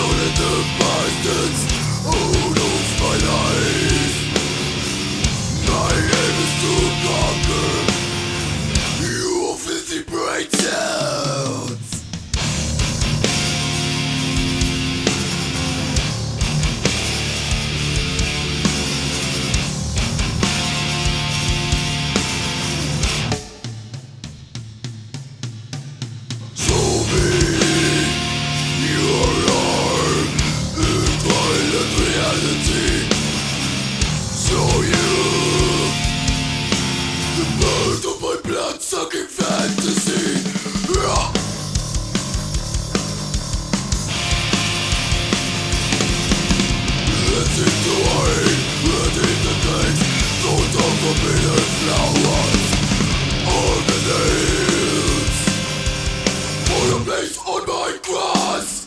Sucking fantasy. Let's eat the wine, let's eat the cake. Thought of forbidden flowers on the nails. For a place on my grass.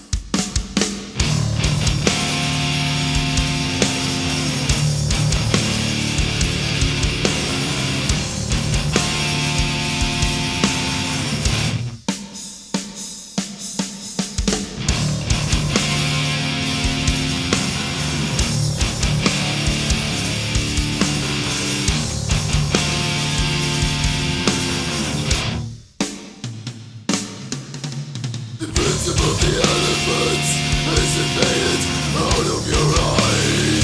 The principle of the elephants is invaded out of your eyes.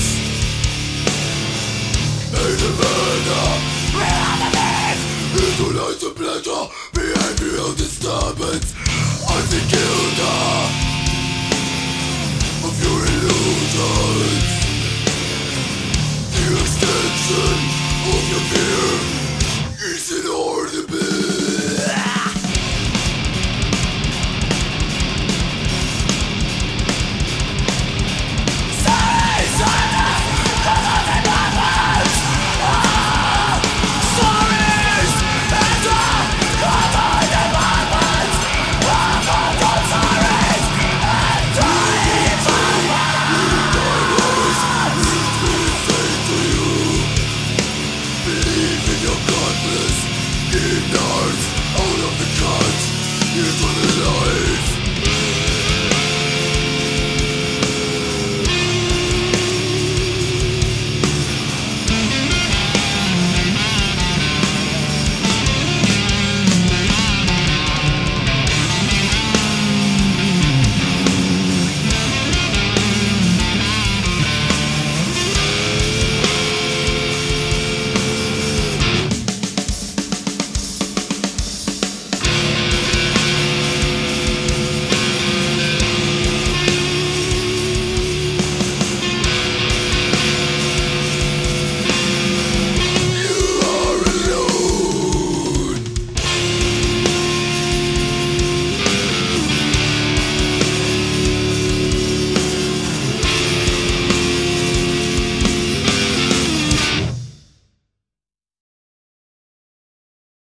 And the murder, where are the men? Into lies of pleasure, behavioral disturbance. I think you